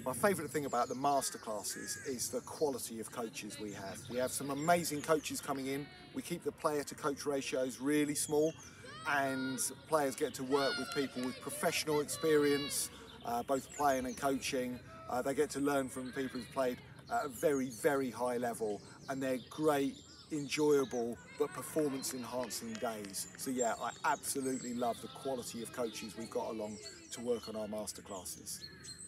My favourite thing about the masterclasses is the quality of coaches we have. We have some amazing coaches coming in. We keep the player to coach ratios really small, and players get to work with people with professional experience, both playing and coaching. They get to learn from people who've played at a very, very high level, and they're great, enjoyable, but performance enhancing days. So yeah, I absolutely love the quality of coaches we've got along to work on our masterclasses.